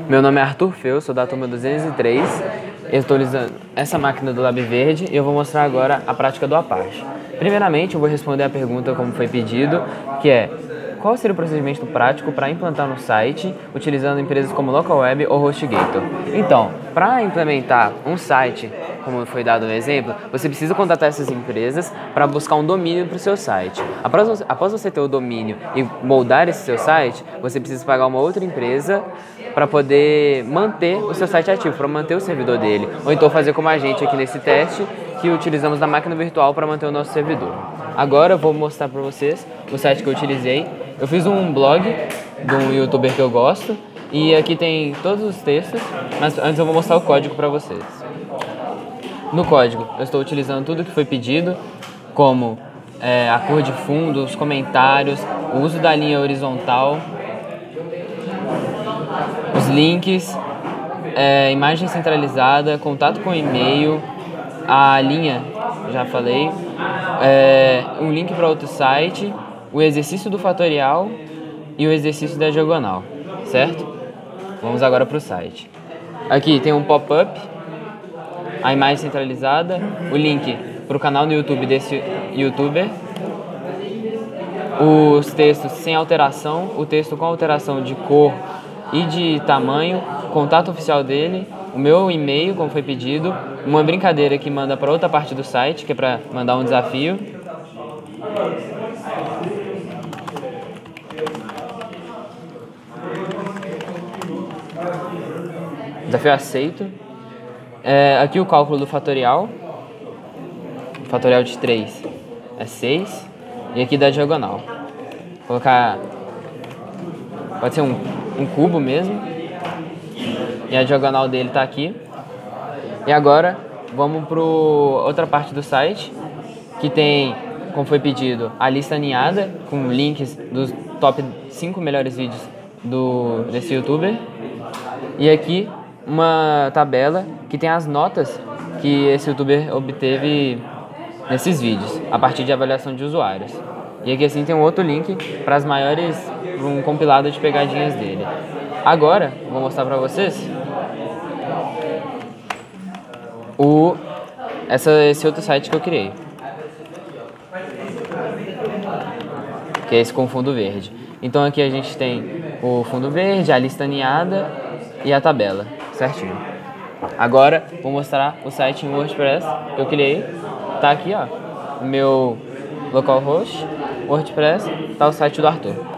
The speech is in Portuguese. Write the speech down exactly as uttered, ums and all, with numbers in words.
Meu nome é Arthur Feu, sou da turma duzentos e três. Eu estou utilizando essa máquina do Lab Verde e eu vou mostrar agora a prática do Apache. Primeiramente, eu vou responder a pergunta como foi pedido, que é: qual seria o procedimento prático para implantar no site utilizando empresas como Localweb ou HostGator? Então, para implementar um site, como foi dado no exemplo, você precisa contatar essas empresas para buscar um domínio para o seu site. Após, após você ter o domínio e moldar esse seu site, você precisa pagar uma outra empresa para poder manter o seu site ativo, para manter o servidor dele. Ou então fazer como a gente aqui nesse teste, que utilizamos da máquina virtual para manter o nosso servidor. Agora eu vou mostrar para vocês o site que eu utilizei. Eu fiz um blog de um youtuber que eu gosto e aqui tem todos os textos, mas antes eu vou mostrar o código para vocês. No código eu estou utilizando tudo que foi pedido, como é, a cor de fundo, os comentários, o uso da linha horizontal, os links, é, imagem centralizada, contato com e-mail, a linha, já falei, é, um link para outro site, o exercício do fatorial e o exercício da diagonal, certo? Vamos agora para o site. Aqui tem um pop-up, a imagem centralizada, o link para o canal no YouTube desse youtuber, os textos sem alteração, o texto com alteração de cor e de tamanho, contato oficial dele, o meu e-mail, como foi pedido, uma brincadeira que manda para outra parte do site, que é para mandar um desafio. Desafio aceito. É, aqui o cálculo do fatorial. O fatorial de três é seis. E aqui da diagonal. Vou colocar... Pode ser um, um cubo mesmo. E a diagonal dele está aqui. E agora vamos para outra parte do site, que tem, como foi pedido, a lista aninhada com links dos top cinco melhores vídeos do, desse youtuber. E aqui uma tabela que tem as notas que esse youtuber obteve nesses vídeos, a partir de avaliação de usuários. E aqui assim tem um outro link para as maiores, um compilado de pegadinhas dele. Agora, vou mostrar para vocês o, essa, esse outro site que eu criei, que é esse com fundo verde. Então aqui a gente tem o fundo verde, a lista aninhada e a tabela, certinho. Agora vou mostrar o site em WordPress que eu criei. Tá aqui, ó, o meu localhost, WordPress, tá o site do Arthur.